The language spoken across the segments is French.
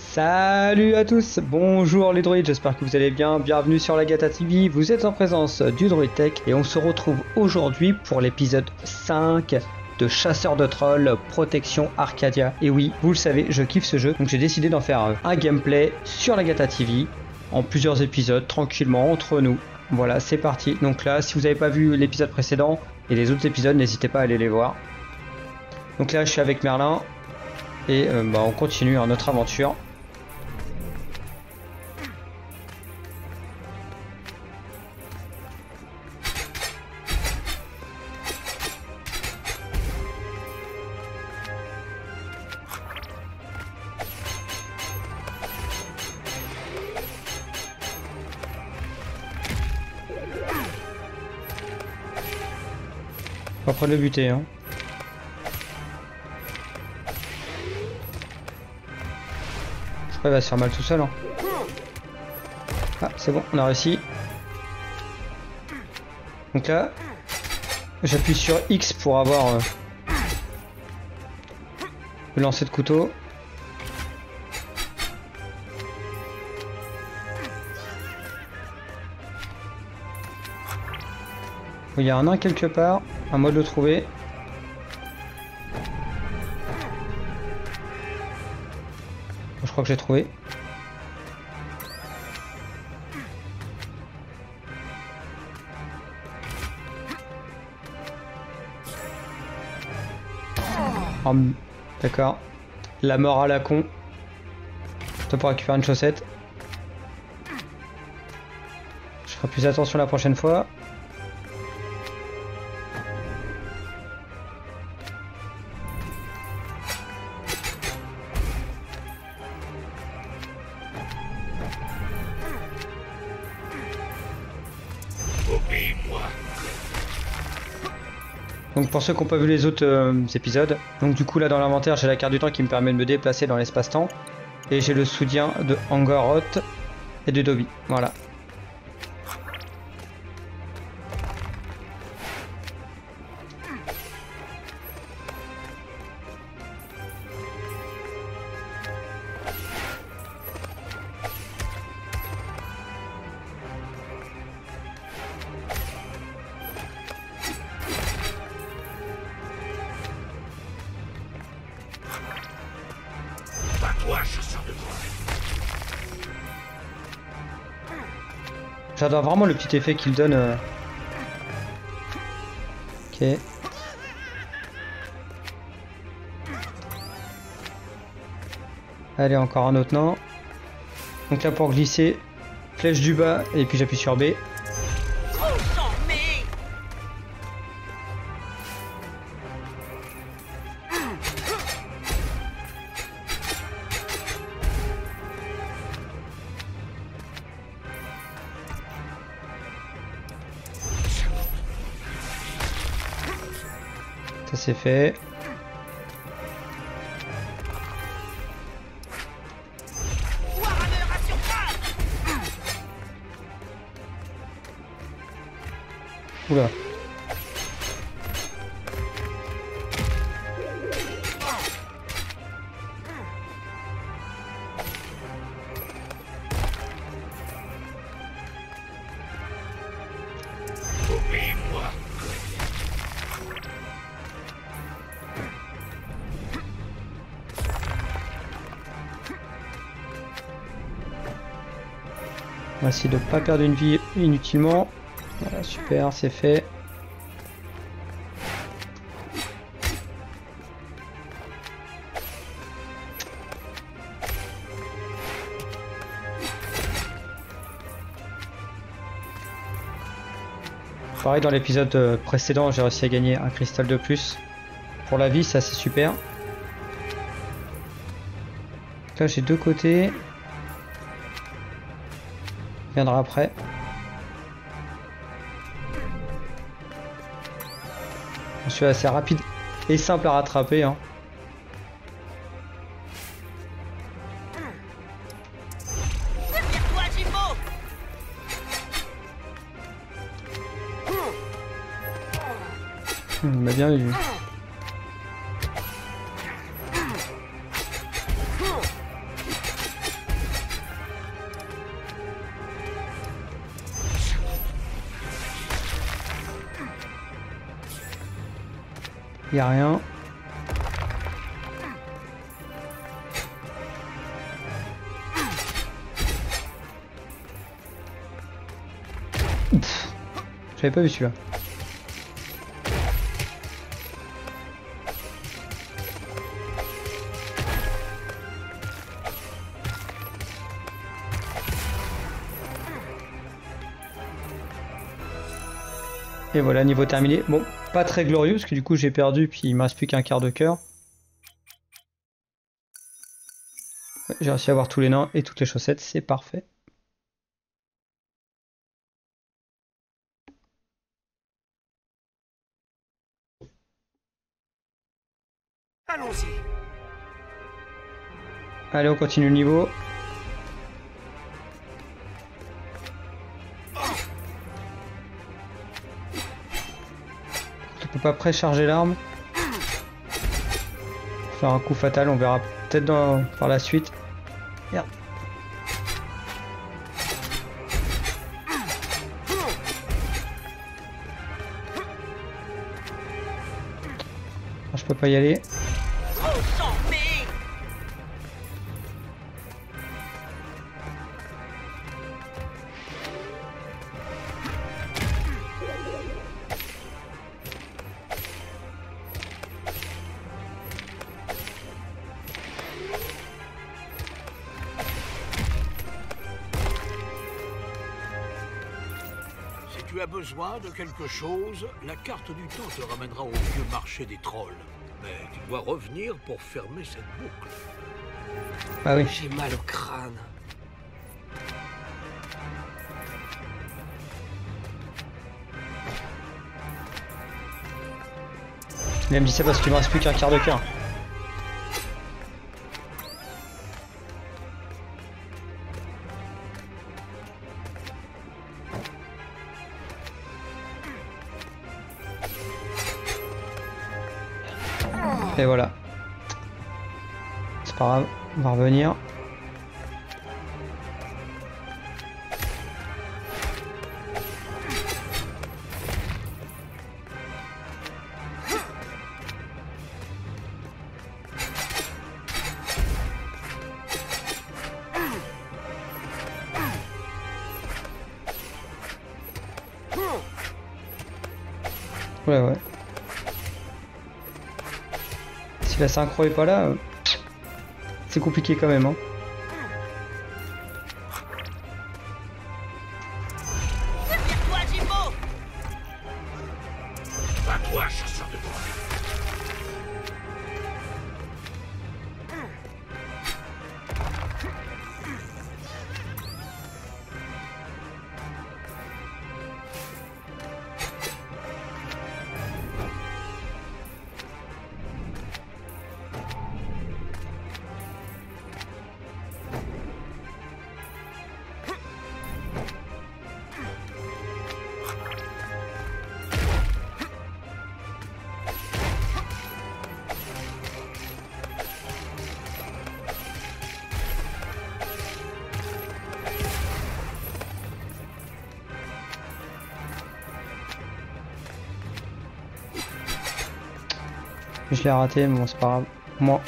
Salut à tous, bonjour les droïdes, j'espère que vous allez bien, bienvenue sur la Gata TV, vous êtes en présence du Droid Tech et on se retrouve aujourd'hui pour l'épisode 5 de Chasseur de Trolls Protection Arcadia. Et oui, vous le savez, je kiffe ce jeu, donc j'ai décidé d'en faire un gameplay sur la Gata TV, en plusieurs épisodes, tranquillement, entre nous. Voilà, c'est parti. Donc là, si vous n'avez pas vu l'épisode précédent et les autres épisodes, n'hésitez pas à aller les voir. Donc là, je suis avec Merlin et on continue notre aventure. Pas près de le buter, hein. Je crois qu'il va se faire mal tout seul, hein. Ah, c'est bon, on a réussi. Donc là, j'appuie sur X pour avoir le lancer de couteau. Il y a un nain quelque part, à moi de le trouver. Je crois que j'ai trouvé. Oh, d'accord. La mort à la con. Toi pour récupérer une chaussette. Je ferai plus attention la prochaine fois. Donc pour ceux qui n'ont pas vu les autres épisodes, donc du coup là dans l'inventaire j'ai la carte du temps qui me permet de me déplacer dans l'espace-temps. Et j'ai le soutien de Angaroth et de Dobby, voilà. J'adore vraiment le petit effet qu'il donne. Ok. Allez, encore un autre nain. Donc là pour glisser, flèche du bas et puis j'appuie sur B. Ça c'est fait. Oula. On va essayer de ne pas perdre une vie inutilement. Voilà, super, c'est fait. Pareil, dans l'épisode précédent, j'ai réussi à gagner un cristal de plus. Pour la vie, ça c'est super. Là, j'ai deux côtés. Viendra après. Je suis assez rapide et simple à rattraper, hein. Il m'a bien eu. Y a rien. J'avais pas vu celui-là. Et voilà, niveau terminé. Bon, pas très glorieux parce que du coup j'ai perdu puis il me reste plus qu'un quart de cœur. Ouais, j'ai réussi à avoir tous les nains et toutes les chaussettes, c'est parfait. Allons-y. Allez, on continue le niveau. On peut pas précharger l'arme. Faire un coup fatal, on verra peut-être par la suite. Merde. Je peux pas y aller. Si tu as besoin de quelque chose, la carte du temps te ramènera au vieux marché des trolls. Mais tu dois revenir pour fermer cette boucle. Ah oui. J'ai mal au crâne. Il me dit ça parce qu'il me reste plus qu'un quart de cœur. Et voilà. C'est pas grave, on va revenir. Ouais, ouais. Si la synchro est pas là, c'est compliqué quand même. Hein. Toi, Jimbo! À toi, chasseur de trolls. Je l'ai raté, mais bon, c'est pas grave. Moi.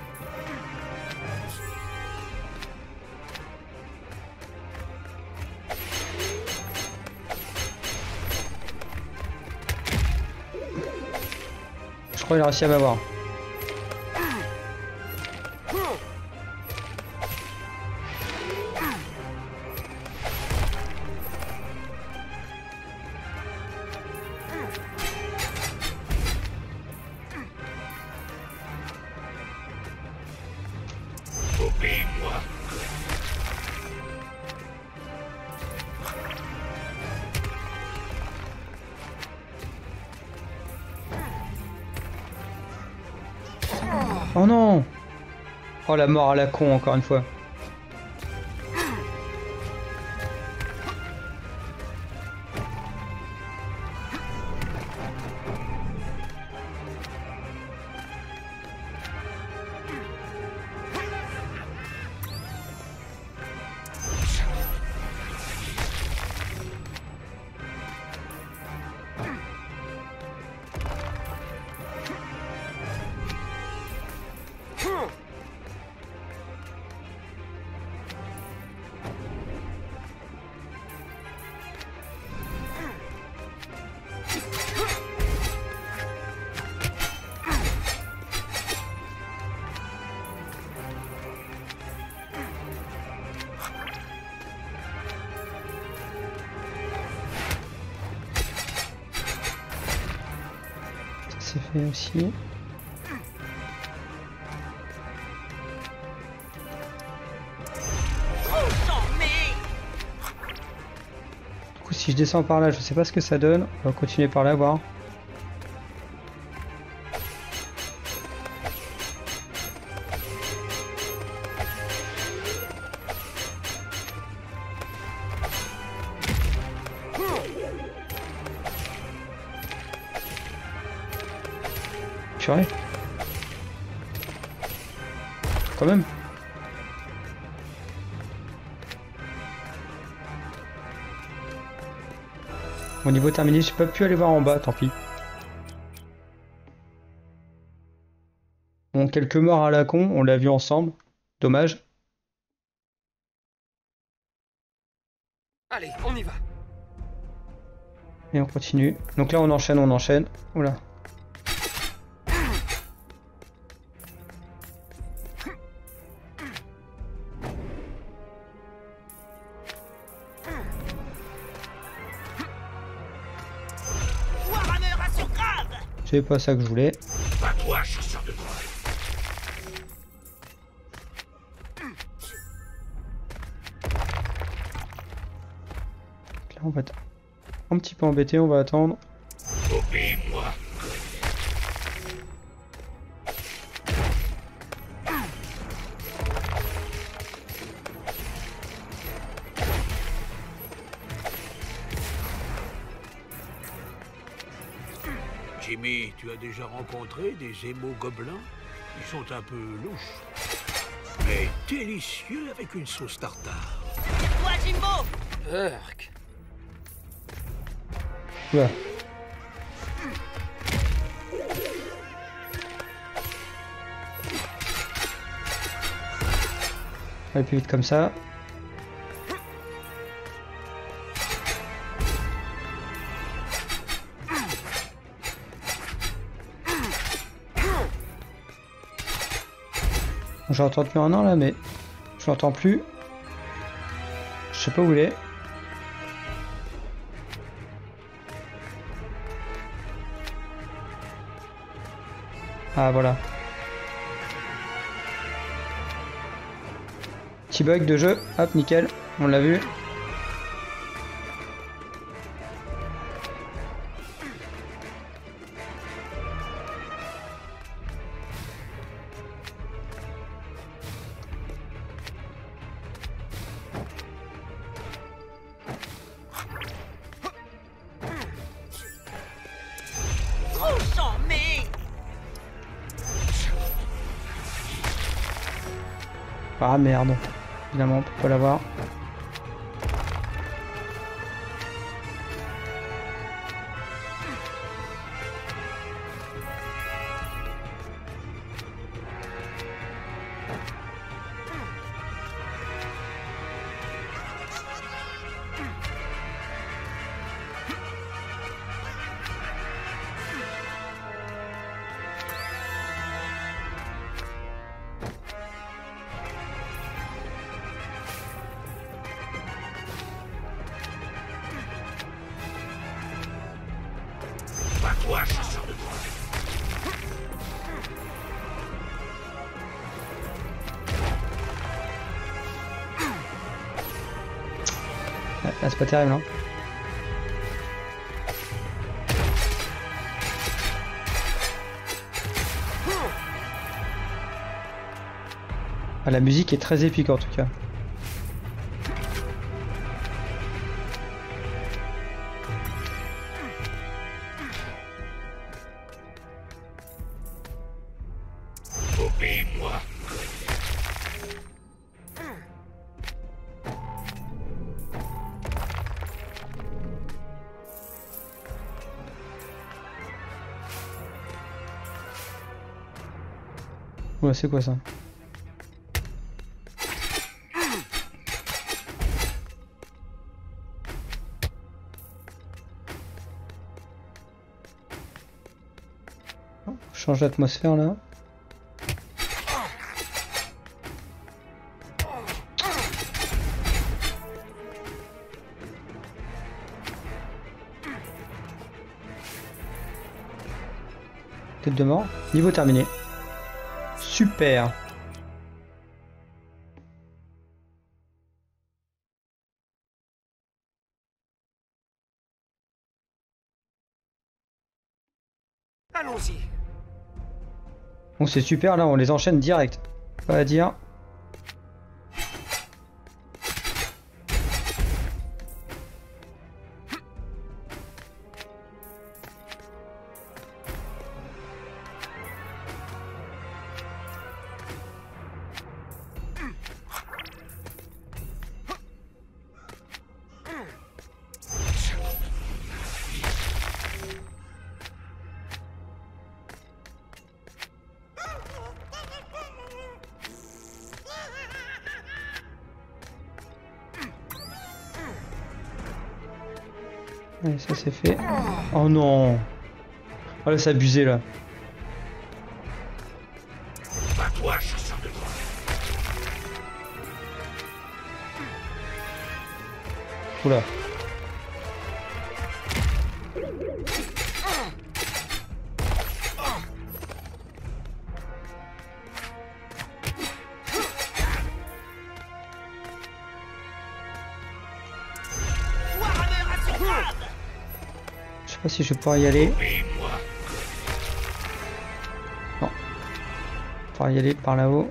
Je crois qu'il a réussi à m'avoir. Obéis-moi. Oh non! Oh la mort à la con encore une fois. c'est fait aussi. Du coup, si je descends par là, je sais pas ce que ça donne. On va continuer par là, voir. Purée. Quand même. Au niveau terminé, j'ai pas pu aller voir en bas, tant pis. Bon, quelques morts à la con, on l'a vu ensemble. Dommage. Allez, on y va. Et on continue. Donc là, on enchaîne, on enchaîne. Oula. C'est pas ça que je voulais. Pas toi, chasseur de trolls. Là, on va être un petit peu embêté, on va attendre. Obéis-moi. Jimmy, tu as déjà rencontré des émaux gobelins? Ils sont un peu louches, mais délicieux avec une sauce tartare. Toi, Jimbo! Urk. Oula. On va aller plus vite comme ça. J'ai entendu un an là, mais je l'entends plus. Je sais pas où il est. Ah voilà. Petit bug de jeu. Hop, nickel. On l'a vu. Ah merde, évidemment on peut pas l'avoir. Pas toi, chasseur de trolls. Là c'est pas terrible hein. Ah, la musique est très épique en tout cas. Obéis-moi. Ouais, c'est quoi ça? Change d'atmosphère là. Tête de mort. Niveau terminé. Super. Allons-y. Bon, c'est super, là, on les enchaîne direct. Pas à dire. Allez, ça c'est fait. Oh non. Oh là, c'est abusé là. À toi, chasseur de trolls. Oula. Je sais pas si je vais pouvoir y aller. Obéis-moi. Non. Pouvoir y aller par là-haut.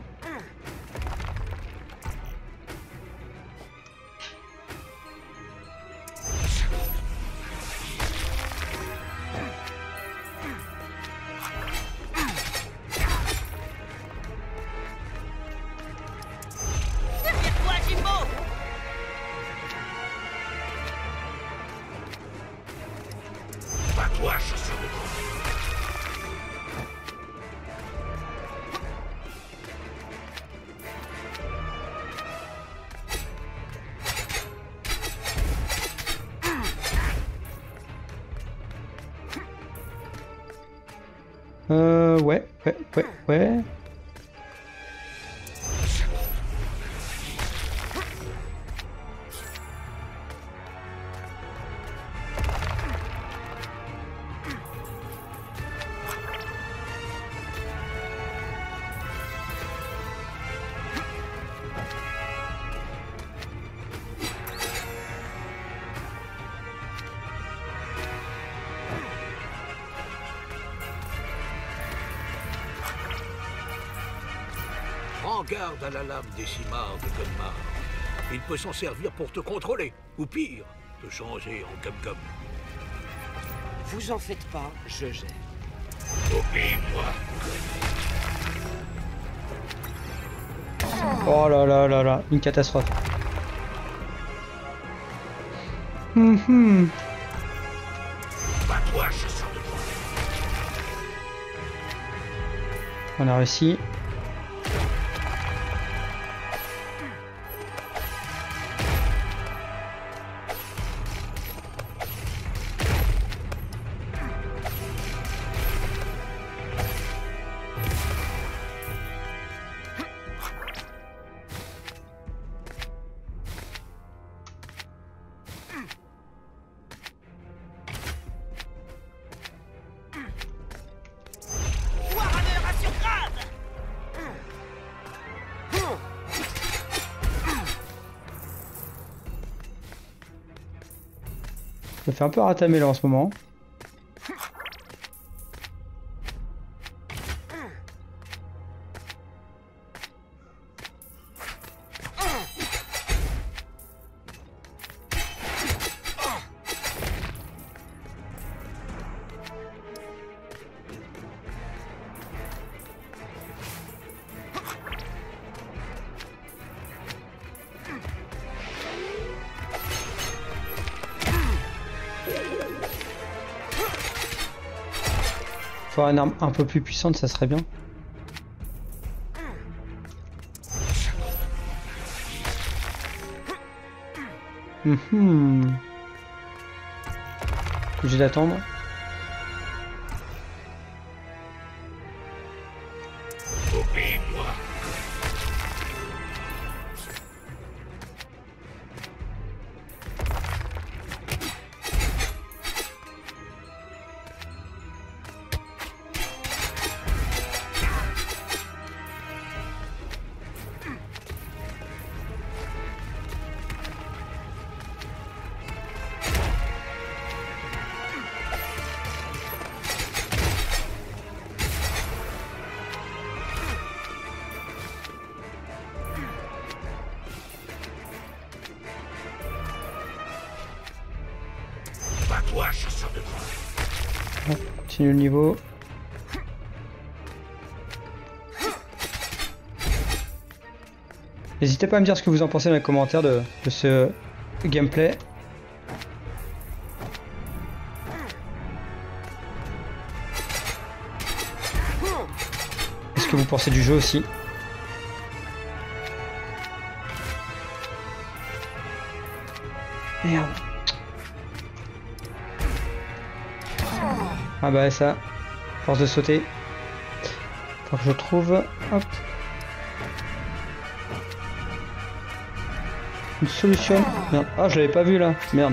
Derrière toi, Jimbo. À toi, chasseur de trolls. Ouais. Prends garde à la lame des cimards de Gunmar. Il peut s'en servir pour te contrôler, ou pire, te changer en gum-gum. Vous en faites pas, je gère. Obéis-moi. Oh là là là là, une catastrophe. Mhm. À toi, chasseur de trolls. On a réussi. Warhammer assure grave. Je me fais un peu ratamer là en ce moment. Faut avoir une arme un peu plus puissante, ça serait bien. Obligé d'attendre. Obéis-moi. toi, chasseur de trolls. On continue le niveau. N'hésitez pas à me dire ce que vous en pensez dans les commentaires de ce gameplay. Qu'est-ce que vous pensez du jeu aussi? Merde. Ah bah ça, force de sauter. Faut que je trouve, hop, une solution. Merde. Ah, je l'avais pas vu là, merde.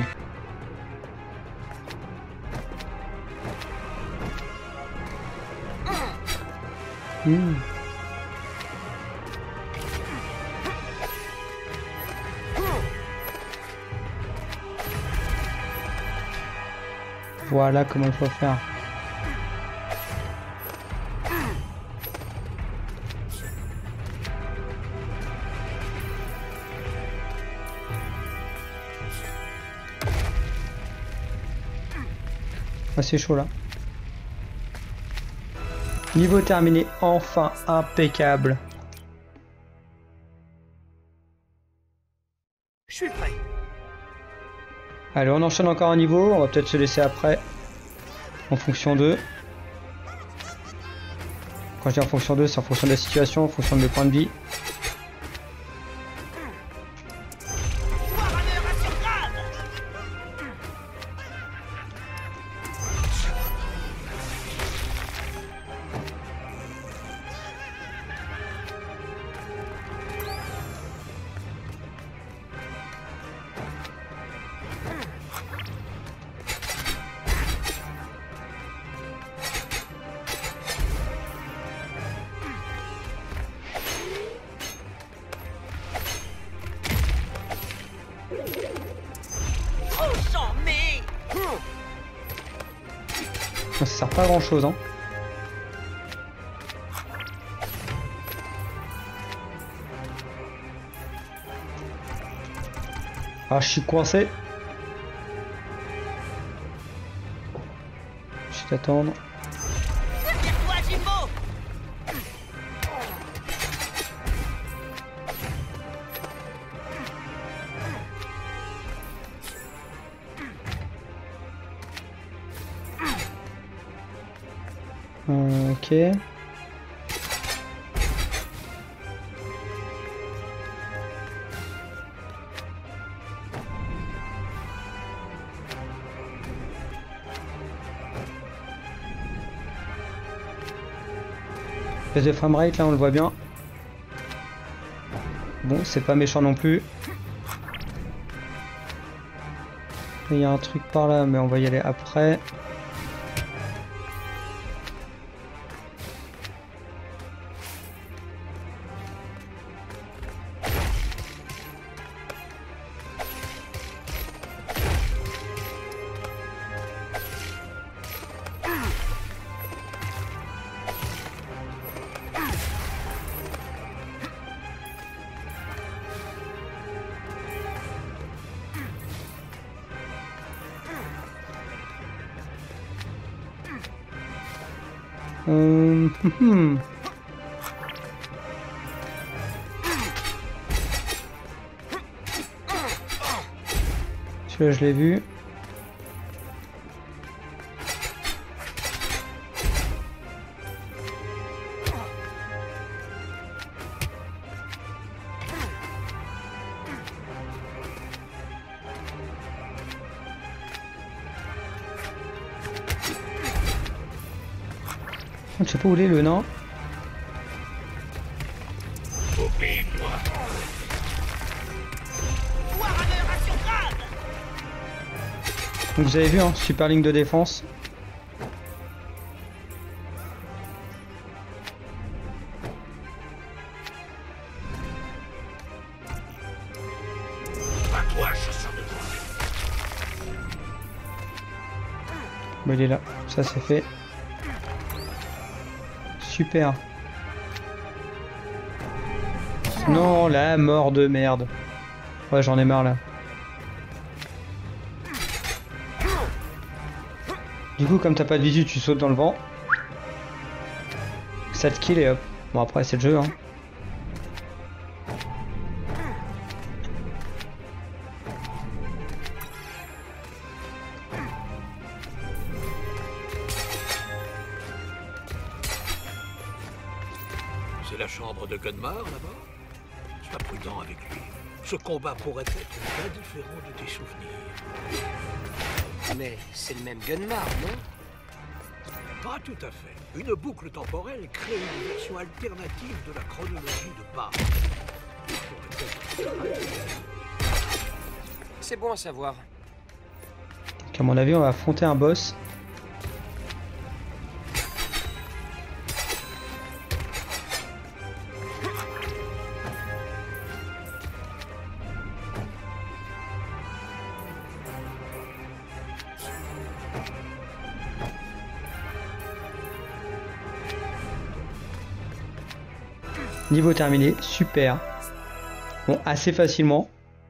Voilà comment il faut faire. Ah, c'est chaud là. Niveau terminé, enfin, impeccable. Je suis prêt. Allez, on enchaîne encore un niveau, on va peut-être se laisser après. En fonction d'eux. Quand je dis en fonction d'eux, c'est en fonction de la situation, en fonction de mes points de vie. Ça sert pas à grand chose, hein. Ah, je suis coincé. Je vais t'attendre. Ok. Baisse de framerate là, on le voit bien. Bon, c'est pas méchant non plus. Il y a un truc par là, mais on va y aller après. Celui-là, je l'ai vu. Je sais pas où il est le nain. Donc vous avez vu, hein, super ligne de défense. Bon, il est là, ça c'est fait. Super. Non, la mort de merde. Ouais, j'en ai marre là. Du coup, comme t'as pas de visu, tu sautes dans le vent. 7 kills et hop. Bon, après, c'est le jeu, hein. C'est la chambre de Gunmar, là-bas? Sois prudent avec lui. Ce combat pourrait être bien différent de tes souvenirs. Mais c'est le même Gunmar, non? Pas tout à fait. Une boucle temporelle crée une version alternative de la chronologie de base. C'est bon à savoir. Donc, à mon avis, on va affronter un boss. Niveau terminé, super. Bon, assez facilement.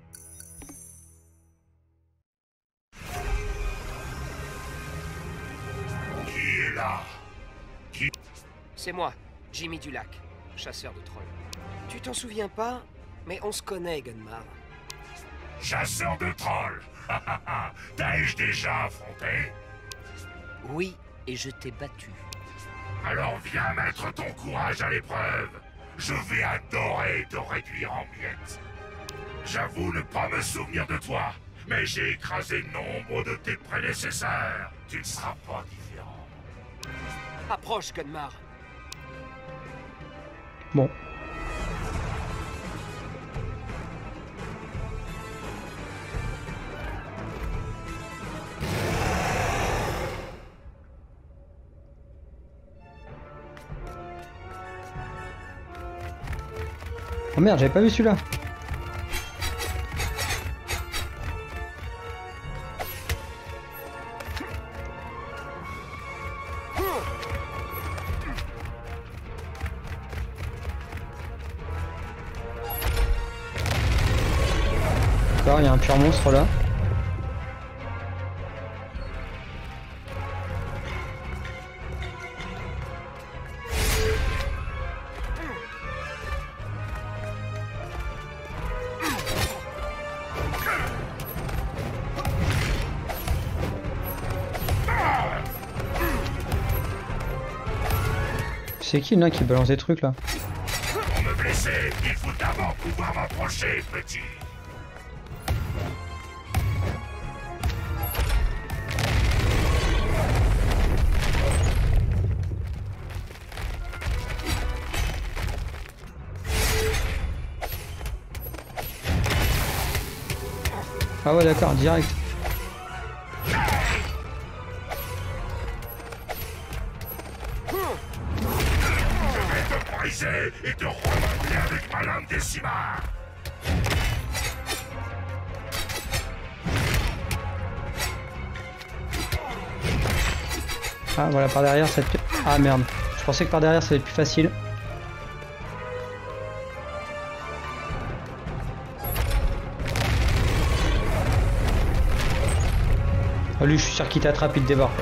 Qui est là? C'est moi, Jimmy Dulac, chasseur de trolls. Tu t'en souviens pas? Mais on se connaît, Gunmar. Chasseur de trolls. T'as-je déjà affronté? Oui, et je t'ai battu. Alors viens mettre ton courage à l'épreuve. Je vais adorer te réduire en miettes. J'avoue ne pas me souvenir de toi, mais j'ai écrasé nombre de tes prédécesseurs. Tu ne seras pas différent. Approche, Gunmar. Bon. Oh merde, j'avais pas vu celui-là. D'accord, il y a un pur monstre là. C'est qui là qui balance des trucs là? Pour me blesser, il faut d'abord pouvoir m'approcher, petit. Ah ouais d'accord, direct. Et te remonter avec ma lame décimale. Ah voilà, par derrière ça va être... Ah merde, je pensais que par derrière ça va être plus facile. Oh, lui je suis sûr qu'il t'attrape, il te dévore.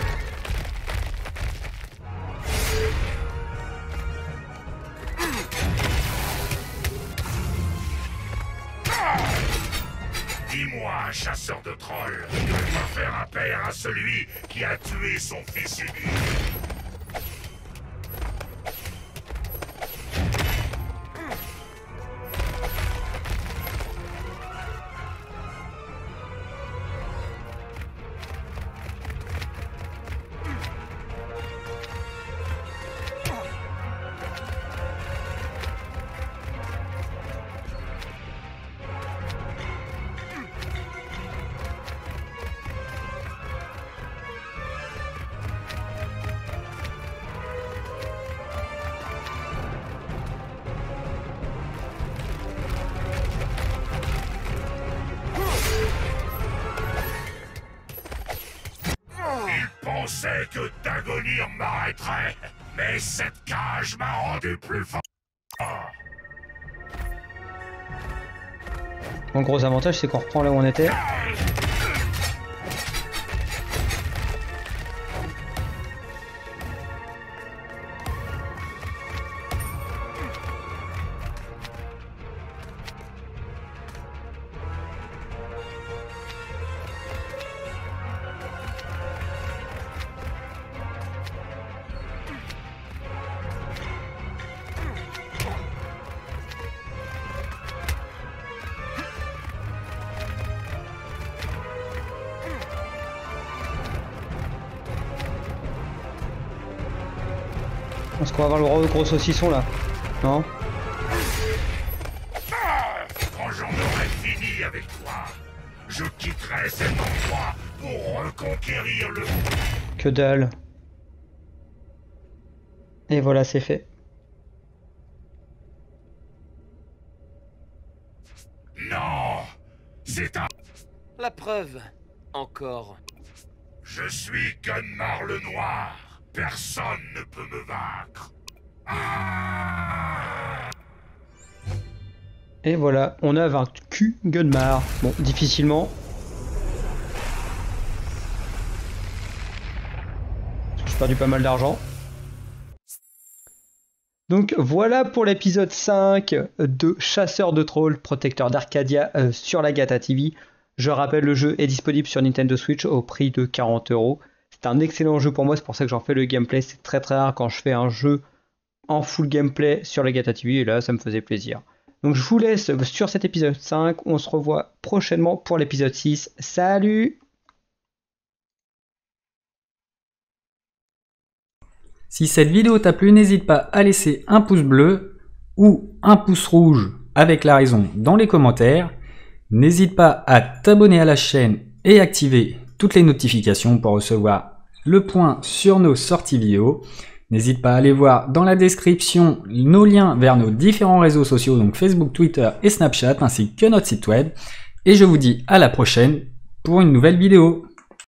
Dis-moi, chasseur de trolls, je dois faire appel à celui qui a tué son fils unique. Je pensais que d'agonir m'arrêterait, mais cette cage m'a rendu plus fort. Mon gros avantage c'est qu'on reprend là où on était. Est-ce qu'on va avoir le gros saucisson là? Non? Quand j'en aurai fini avec toi, je quitterai cet endroit pour reconquérir le monde. Que dalle. Et voilà, c'est fait. Non, c'est un... La preuve. Encore. Je suis Gunmar le Noir. Personne ne peut me vaincre. Ah! Et voilà, on a vaincu Gunmar. Bon, difficilement. J'ai perdu pas mal d'argent. Donc voilà pour l'épisode 5 de Chasseur de Trolls, protecteur d'Arcadia sur la Gata TV. Je rappelle, le jeu est disponible sur Nintendo Switch au prix de 40 €. C'est un excellent jeu pour moi, c'est pour ça que j'en fais le gameplay. C'est très rare quand je fais un jeu en full gameplay sur la Gata TV, et là ça me faisait plaisir. Donc je vous laisse sur cet épisode 5, on se revoit prochainement pour l'épisode 6. Salut! Si cette vidéo t'a plu, n'hésite pas à laisser un pouce bleu ou un pouce rouge avec la raison dans les commentaires. N'hésite pas à t'abonner à la chaîne et activer toutes les notifications pour recevoir le point sur nos sorties vidéo. N'hésite pas à aller voir dans la description nos liens vers nos différents réseaux sociaux, donc Facebook, Twitter et Snapchat, ainsi que notre site web. Et je vous dis à la prochaine pour une nouvelle vidéo.